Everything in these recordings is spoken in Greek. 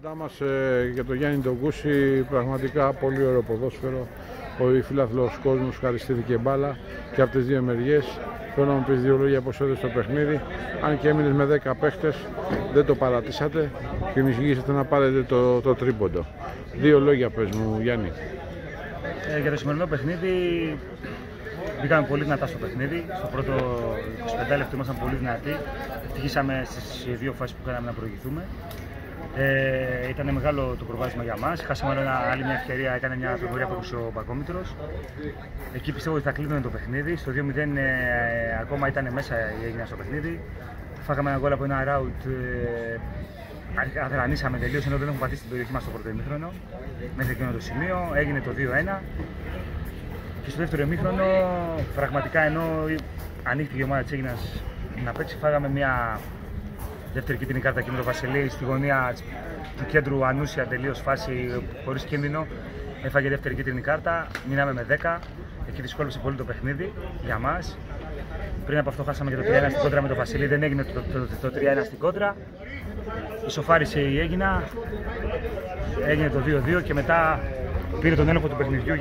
Μας για τον Γιάννη τον Κούση, πραγματικά πολύ ωραίο ποδόσφαιρο. Ο φιλάθλος κόσμος χαριστήθηκε μπάλα και από τις δύο μεριές. Θέλω να μου πεις δύο λόγια πώς έδωσε το παιχνίδι. Αν και έμεινες με 10 παίχτες, δεν το παρατήσατε και νησυγήσατε να πάρετε το τρίποντο. Δύο λόγια πες μου, Γιάννη. Για το σημερινό παιχνίδι, μπήκαμε πολύ δυνατά στο παιχνίδι. Στο πρώτο 25 λεπτό ήμασταν πολύ δυνατοί. Ευτυχήσαμε στις δύο φάσεις που κάναμε να προηγηθούμε. Ήταν μεγάλο το προβάδισμα για μας. Χάσαμε άλλη μια ευκαιρία, έκανε μια πληροφορία που έδωσε ο Πακόμητρος. Εκεί πιστεύω ότι θα κλείδωνε το παιχνίδι. Στο 2-0 ακόμα ήταν μέσα η Αίγινα στο παιχνίδι. Φάγαμε ένα γκολ από ένα ράουτ. Αδρανίσαμε τελείως, ενώ δεν έχουμε πατήσει την περιοχή μας στο πρώτο ημίχρονο. Μέχρι εκείνο το σημείο έγινε το 2-1. Και στο δεύτερο ημίχρονο, πραγματικά ενώ ανοίχτηκε η ομάδα της Αίγινας να παίξει, φάγαμε μια δεύτερη κίτρινη κάρτα και με τον Βασιλή στη γωνία του κέντρου, ανούσια τελείως φάση χωρίς κίνδυνο. Έφαγε δεύτερη κίτρινη κάρτα, μείναμε με 10. Εκεί δυσκόλεψε πολύ το παιχνίδι για μας. Πριν από αυτό χάσαμε και το 3-1 στην κόντρα με τον Βασιλή, δεν έγινε το 3-1 στην κόντρα. Ισοφάρισε η Αίγινα, έγινε το 2-2 και μετά πήρε τον έλεγχο του παιχνιδιού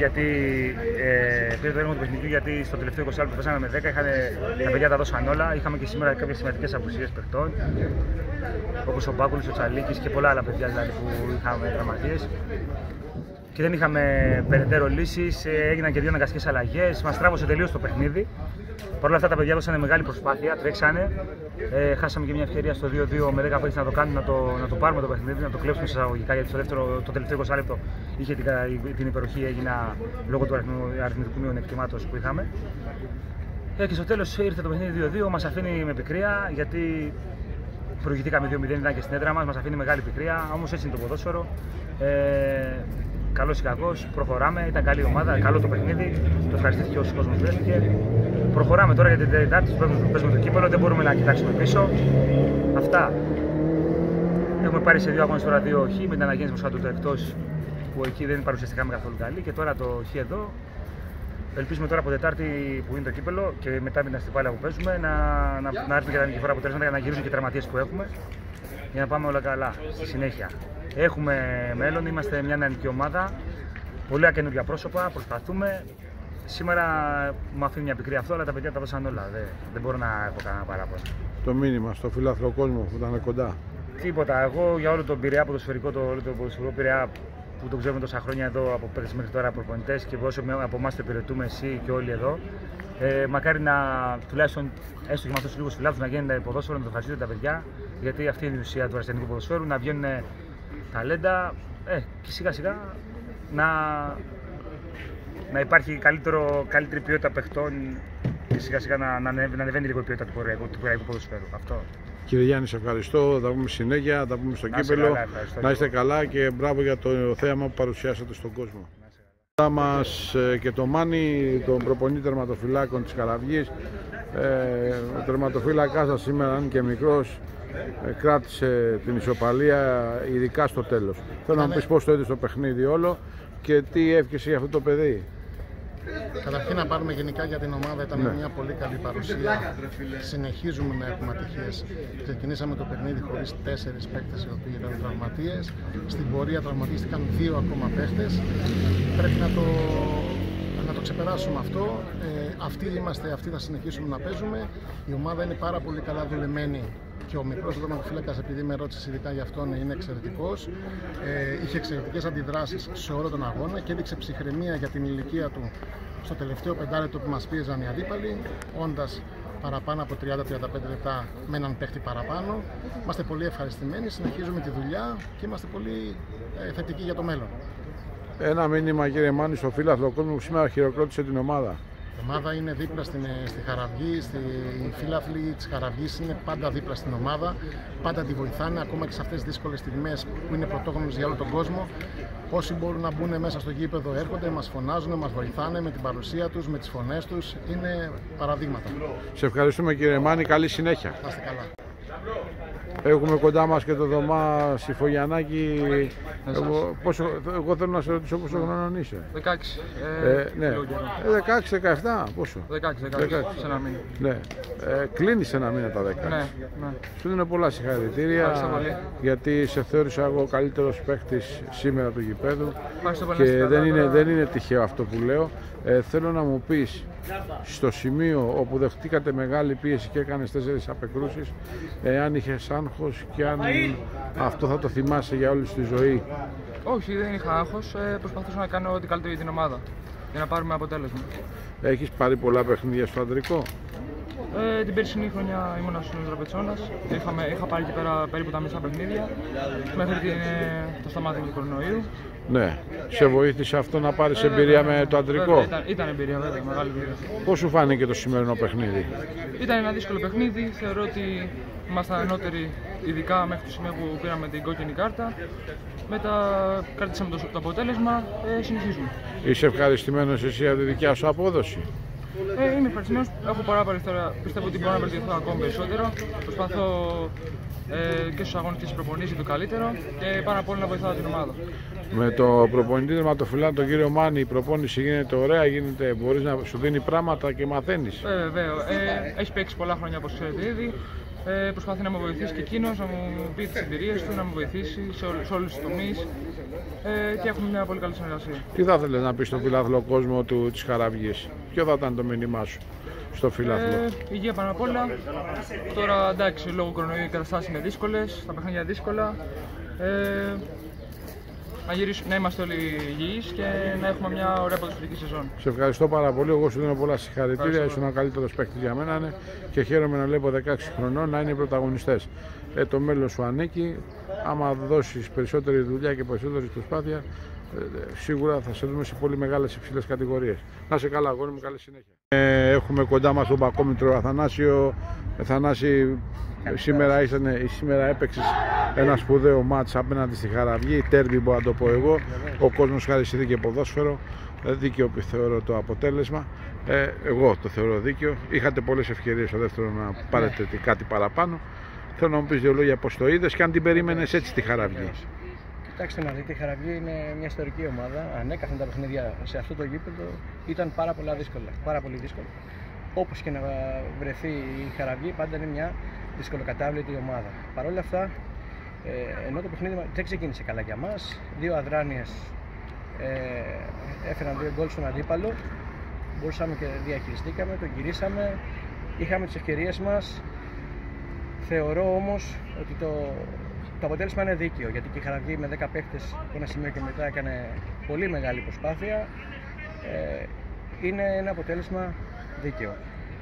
γιατί στο τελευταίο 20 λεπτό που πέσαμε με 10 τα παιδιά τα δώσαν όλα. Είχαμε και σήμερα κάποιες σημαντικές απουσίες παιχτών, όπως ο Μπάκουλης, ο Τσαλίκης και πολλά άλλα παιδιά δηλαδή, που είχαμε τραυματίες. Και δεν είχαμε περαιτέρω λύσεις, έγιναν και δύο αναγκαστικές αλλαγές, μας τράβωσε τελείως το παιχνίδι. Παρ' όλα αυτά τα παιδιά δώσανε μεγάλη προσπάθεια, τρέξανε. Χάσαμε και μια ευκαιρία στο 2-2 με 10 παίκτες να το κάνουμε, να το πάρουμε το παιχνίδι, να το κλέψουμε εισαγωγικά. Γιατί το τελευταίο 20 λεπτό είχε την υπεροχή, έγινα λόγω του αριθμητικού μειονεκτήματος που είχαμε. Και στο τέλος ήρθε το παιχνίδι 2-2, μας αφήνει με πικρία γιατί προηγηθήκαμε 2-0, ήταν και στην έδρα μας αφήνει μεγάλη πικρία. Όμως έτσι είναι το ποδόσφαιρο. Καλός ή κακός, προχωράμε, ήταν καλή ομάδα, καλό το παιχνίδι, το ευχαριστήθηκε όσοι κόσμος βρέθηκε. Προχωράμε τώρα για την Τετάρτη που παίζουμε το κύπελλο, δεν μπορούμε να κοιτάξουμε πίσω. Αυτά. Έχουμε πάρει σε δύο αγώνες τώρα 2 χ με την αναγέννηση Μοσχάτου εκτός που εκεί δεν παρουσιαστήκαμε καθόλου καλή και τώρα το χ εδώ. Ελπίζουμε τώρα από Τετάρτη που είναι το κύπελλο και μετά με την αστυπάλαια που παίζουμε να έρθουν και τα νικηφόρα αποτελέσματα για να γυρίζουν και τραυματίες που έχουμε για να πάμε όλα καλά στη συνέχεια. Έχουμε μέλλον, είμαστε μια νεανική ομάδα, πολλά καινούργια πρόσωπα, προσπαθούμε. Σήμερα μου αφήνει μια πικρή αυτό, αλλά τα παιδιά τα δώσαν όλα. Δεν μπορώ να έχω κανένα παράπονο. Το μήνυμα στο φιλάθλο κόσμο που ήταν κοντά. Τίποτα. Εγώ για όλο τον Πειραιά ποδοσφαιρικό, το ποδοσφαιρικό Πειραιά που τον ξέρουμε τόσα χρόνια εδώ από πέρυσι μέχρι τώρα προπονητές και όσο από εμάς το υπηρετούμε εσύ και όλοι εδώ. Μακάρι να τουλάχιστον έστω και με αυτούς τους λίγους φιλάθλους να γίνεται ποδόσφαιρο, να το ευχαριστείτε τα παιδιά, γιατί αυτή είναι η ουσία του αριστερικού ποδοσφαίρου, να βγαίνουν ταλέντα και σιγά σιγά να υπάρχει καλύτερη ποιότητα παιχτών και σιγά σιγά να ανεβαίνει λίγο η ποιότητα του πορεϊκού ποδοσφαίρου. Αυτό. Κύριε Γιάννη, σε ευχαριστώ. Θα πούμε συνέχεια, θα πούμε στο κύπελλο. Να είστε καλά και μπράβο για το θέαμα που παρουσιάσατε στον κόσμο. Μας και το Μάνι, τον προπονητή τερματοφυλάκων της Καραβγής. Ο τερματοφύλακας σας σήμερα, αν και μικρός, κράτησε την ισοπαλία, ειδικά στο τέλος. Θέλω να μου πεις πώς το έδωσε το παιχνίδι όλο και τι εύχεσαι για αυτό το παιδί. Καταρχήν να πάρουμε γενικά για την ομάδα, ήταν μια πολύ καλή παρουσία. Συνεχίζουμε να έχουμε ατυχίες. Ξεκινήσαμε το παιχνίδι χωρίς 4 παίκτες οι οποίοι ήταν τραυματίες. Στην πορεία τραυματίστηκαν 2 ακόμα παίκτες. Πρέπει να το ξεπεράσουμε αυτό. Αυτοί είμαστε, αυτοί θα συνεχίσουμε να παίζουμε. Η ομάδα είναι πάρα πολύ καλά δουλεμένη. Και ο μικρός τερματοφύλακας, επειδή με ρώτησε ειδικά γι' αυτόν, είναι εξαιρετικός. Είχε εξαιρετικές αντιδράσεις σε όλο τον αγώνα και έδειξε ψυχραιμία για την ηλικία του στο τελευταίο 5 λεπτό που μας πίεζαν οι αντίπαλοι, όντας παραπάνω από 30-35 λεπτά με έναν παίχτη παραπάνω. Είμαστε πολύ ευχαριστημένοι, συνεχίζουμε τη δουλειά και είμαστε πολύ θετικοί για το μέλλον. Ένα μήνυμα, κύριε Μάνη, στο φίλαθλο κόσμο που σήμερα χειροκρότησε την ομάδα. Η ομάδα είναι δίπλα στη Χαραυγή, οι φίλαθλοι της Χαραυγής είναι πάντα δίπλα στην ομάδα, πάντα τη βοηθάνε, ακόμα και σε αυτές τις δύσκολες στιγμές που είναι πρωτόγνωρες για όλο τον κόσμο. Όσοι μπορούν να μπουν μέσα στο γήπεδο έρχονται, μας φωνάζουν, μας βοηθάνε με την παρουσία τους, με τις φωνές τους, είναι παραδείγματα. Σε ευχαριστούμε, κύριε Μάνη, καλή συνέχεια. Να είστε καλά. Έχουμε κοντά μας και το Δωμά Συφογιαννάκη. Εγώ θέλω να σε ρωτήσω πόσο χρονών είσαι. 16. Ναι. 16-17, πόσο? 16, σε ένα μήνα. Ναι. Κλείνεις ένα μήνα τα 16. Ναι. Σου δίνω πολλά συγχαρητήρια, γιατί σε θεώρησα εγώ καλύτερος παίκτης σήμερα του γηπέδου και δεν είναι τυχαίο αυτό που λέω. Θέλω να μου πεις, στο σημείο όπου δεχτήκατε μεγάλη πίεση και έκανες 4 απεκρούσεις, αν είχες άγχος και αν αυτό θα το θυμάσαι για όλη τη ζωή? Όχι, δεν είχα άγχος. Προσπαθούσα να κάνω ό,τι καλύτερο για την ομάδα για να πάρουμε αποτέλεσμα. Έχεις πάρει πολλά παιχνίδια στο αντρικό? Την περσινή χρονιά ήμουνα στους Δραπετσόνας. Είχα πάρει εκεί πέρα περίπου τα μισά παιχνίδια μέχρι το σταμάτη του κορονοϊού. Ναι. Σε βοήθησε αυτό να πάρεις εμπειρία με το αντρικό? Ήταν εμπειρία, βέβαια, μεγάλη εμπειρία. Πώς σου φάνηκε το σημερινό παιχνίδι? Ήταν ένα δύσκολο παιχνίδι. Θεωρώ ότι ήμασταν ανώτεροι, ειδικά μέχρι το σημείο που πήραμε την κόκκινη κάρτα. Μετά κρατήσαμε το αποτέλεσμα, συνεχίζουμε. Είσαι ευχαριστημένος εσύ για τη δικιά σου απόδοση? Είμαι ευχαριστημένος, έχω πολλά περιθώρια, πιστεύω ότι μπορώ να βελτιωθώ ακόμη περισσότερο. Προσπαθώ και στους αγώνες και στις προπονήσεις το καλύτερο και πάνω απ' όλα να βοηθάω την ομάδα. Με το προπονητή τερματοφυλάκα, τον κύριο Μάνη, η προπόνηση γίνεται ωραία, μπορείς να σου δίνει πράγματα και μαθαίνεις? Βέβαια, έχει παίξει πολλά χρόνια όπως ξέρετε ήδη. Προσπαθεί να με βοηθήσει και εκείνος, να μου πει τις εμπειρίες του, να με βοηθήσει σε όλους τους τομείς και έχουμε μια πολύ καλή συνεργασία. Τι θα ήθελες να πεις στον φιλάθλο κόσμο της Χαραβγής? Ποιο θα ήταν το μήνυμά σου στο φιλάθλο? Υγεία πάνω απ' όλα. Τώρα εντάξει, λόγω κορονοϊού οι καταστάσεις είναι δύσκολες, τα παιχνίδια δύσκολα. Να είμαστε όλοι υγιείς και να έχουμε μια ωραία ποδοσφαιρική σεζόν. Σε ευχαριστώ πάρα πολύ. Εγώ σου δίνω πολλά συγχαρητήρια. Ήσουν ο καλύτερος παίκτης για μένα και χαίρομαι να βλέπω 16 χρονών να είναι οι πρωταγωνιστές. Το μέλλον σου ανήκει. Άμα δώσεις περισσότερη δουλειά και περισσότερη προσπάθεια, σίγουρα θα σε δούμε σε πολύ μεγάλες υψηλές κατηγορίες. Να είσαι καλά, αγόρι μου, καλή συνέχεια. Έχουμε κοντά μας τον Πακόμητρο Αθανάσιο. Θανάση, σήμερα έπαιξες ένα σπουδαίο μάτς απέναντι στη Χαραυγή, τέρμπι μπορώ να το πω εγώ. Ο κόσμος χαριστήθηκε ποδόσφαιρο, δίκαιο θεωρώ το αποτέλεσμα. Εγώ το θεωρώ δίκαιο. Είχατε πολλές ευκαιρίες στο δεύτερο να πάρετε κάτι παραπάνω. Θέλω να μου πεις δύο λόγια πώς το είδες και αν την περίμενες έτσι τη Χαραυγή. Κοιτάξτε να δείτε, η Χαραυγή είναι μια ιστορική ομάδα. Ανέκαθεν τα παιχνίδια σε αυτό το γήπεδο ήταν πάρα πολύ δύσκολα. Όπως και να βρεθεί η Χαραυγή, πάντα είναι μια δυσκολοκατάβλητη ομάδα. Παρ' όλα αυτά, ενώ το παιχνίδι δεν ξεκίνησε καλά για μας, 2 αδράνειες έφεραν 2 γκολ στον αντίπαλο. Μπορούσαμε και διαχειριστήκαμε, το γυρίσαμε, είχαμε τις ευκαιρίες μας. Θεωρώ όμως ότι το αποτέλεσμα είναι δίκαιο, γιατί και η Χαραυγή με 10 παίχτες από ένα σημείο και μετά έκανε πολύ μεγάλη προσπάθεια. Είναι ένα αποτέλεσμα δίκαιο.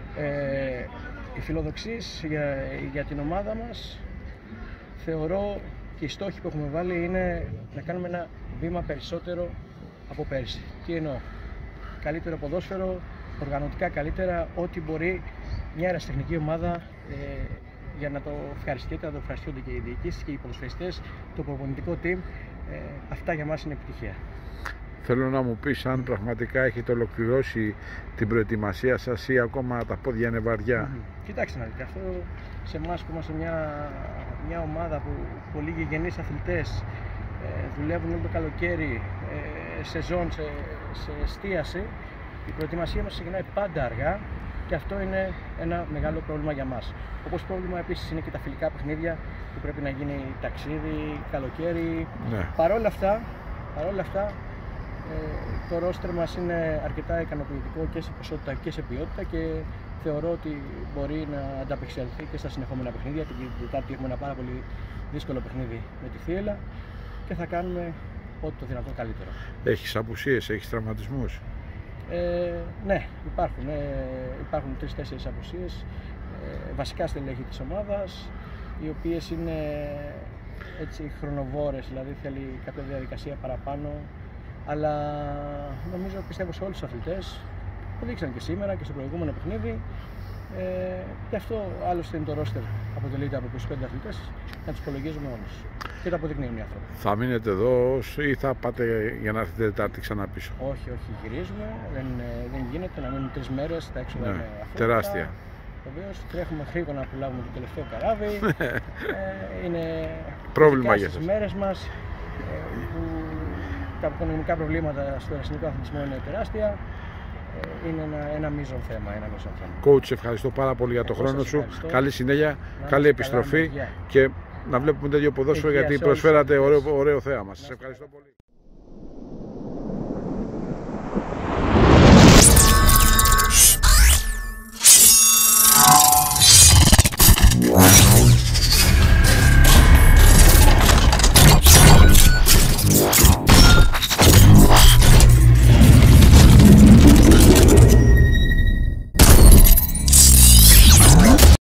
Οι φιλοδοξίες για την ομάδα μας, θεωρώ, και οι στόχοι που έχουμε βάλει είναι να κάνουμε ένα βήμα περισσότερο από πέρσι. Τι εννοώ? Καλύτερο ποδόσφαιρο, οργανωτικά καλύτερα, ό,τι μπορεί μια αεραστεχνική ομάδα για να το ευχαριστείτε, να το ευχαριστούνται και οι διοικήσεις και οι ποδοσφαιριστές, το προπονητικό team. Αυτά για μας είναι επιτυχία. Θέλω να μου πεις αν πραγματικά έχετε ολοκληρώσει την προετοιμασία σας ή ακόμα τα πόδια είναι βαριά. Κοιτάξτε να δείτε, αυτό σε εμάς που είμαστε μια ομάδα που πολλοί γηγενείς αθλητές δουλεύουν όλο το καλοκαίρι, σεζόν, σε εστίαση, η προετοιμασία μας ξεκινάει πάντα αργά και αυτό είναι ένα μεγάλο πρόβλημα για μας. Όπως πρόβλημα επίσης είναι και τα φιλικά παιχνίδια που πρέπει να γίνει ταξίδι, καλοκαίρι. Ναι. Παρ' όλα αυτά, το ρόστερ μας είναι αρκετά ικανοποιητικό και σε ποσότητα και σε ποιότητα και θεωρώ ότι μπορεί να ανταπεξελθεί και στα συνεχόμενα παιχνίδια. Την Τετάρτη έχουμε ένα πάρα πολύ δύσκολο παιχνίδι με τη Θίελα και θα κάνουμε ό,τι το δυνατόν καλύτερο. Έχεις απουσίες, έχεις τραυματισμούς? Ναι, υπάρχουν 3-4 απουσίες. Βασικά στελέχη της ομάδας, οι οποίες είναι έτσι χρονοβόρες, δηλαδή θέλει κάποια διαδικασία παραπάνω. Αλλά πιστεύω σε όλους τους αθλητές που δείξαν και σήμερα και στο προηγούμενο παιχνίδι. Γι' αυτό άλλωστε είναι το ρόστερ, αποτελείται από 25 αθλητές, να τους υπολογίζουμε όλους και τα αποδεικνύουν οι άνθρωποι. Θα μείνετε εδώ ή θα πάτε για να έρθετε Τετάρτη ξανά πίσω? Όχι, γυρίζουμε. Δεν γίνεται να μείνουν 3 μέρες, τα έξοδα είναι αφού. Τεράστια. Βεβαίως, τρέχουμε γρήγορα να προλάβουμε το τελευταίο καράβι. Είναι πρόβλημα για σας. Στις μέρες μας που τα οικονομικά προβλήματα στον εθνικό αθλητισμό είναι τεράστια. Είναι ένα μείζον θέμα. Coach, ευχαριστώ πάρα πολύ για τον χρόνο σου. Καλή συνέχεια, καλή επιστροφή και να βλέπουμε τέτοιο ποδόσφαιρο, γιατί προσφέρατε ωραίο θέαμα. Σας ευχαριστώ πολύ.